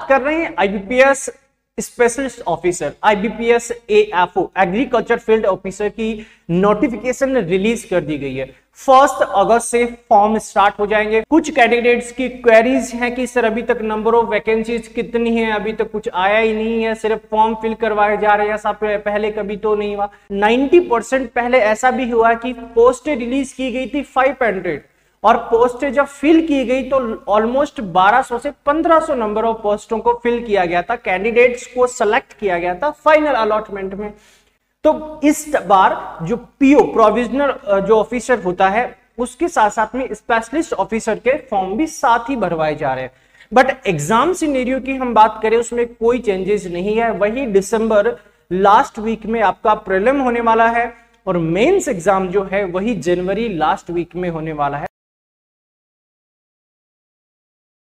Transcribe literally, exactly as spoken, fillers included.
बात कर रहे हैं IBPS specialist officer, IBPS AFO, agriculture field officer की नोटिफिकेशन रिलीज कर दी गई है। फर्स्ट अगस्त से फॉर्म स्टार्ट हो जाएंगे। कुछ कैंडिडेट्स की क्वेरीज हैं कि सर अभी तक नंबर ऑफ वैकेंसीज कितनी है, अभी तक कुछ आया ही नहीं है, सिर्फ फॉर्म फिल करवाए जा रहे हैं, ऐसा पहले कभी तो नहीं हुआ। नब्बे परसेंट पहले ऐसा भी हुआ कि पोस्ट रिलीज की गई थी पाँच सौ और पोस्ट जब फिल की गई तो ऑलमोस्ट बारह सौ से पंद्रह सौ नंबर ऑफ पोस्टों को फिल किया गया था, कैंडिडेट्स को सेलेक्ट किया गया था फाइनल अलॉटमेंट में। तो इस बार जो पीओ प्रोविजनल जो ऑफिसर होता है उसके साथ साथ में स्पेशलिस्ट ऑफिसर के फॉर्म भी साथ ही भरवाए जा रहे हैं। बट एग्जाम सिनेरियो की हम बात करें उसमें कोई चेंजेस नहीं है, वही दिसंबर लास्ट वीक में आपका प्रीलिम होने वाला है और मेंस एग्जाम जो है वही जनवरी लास्ट वीक में होने वाला है।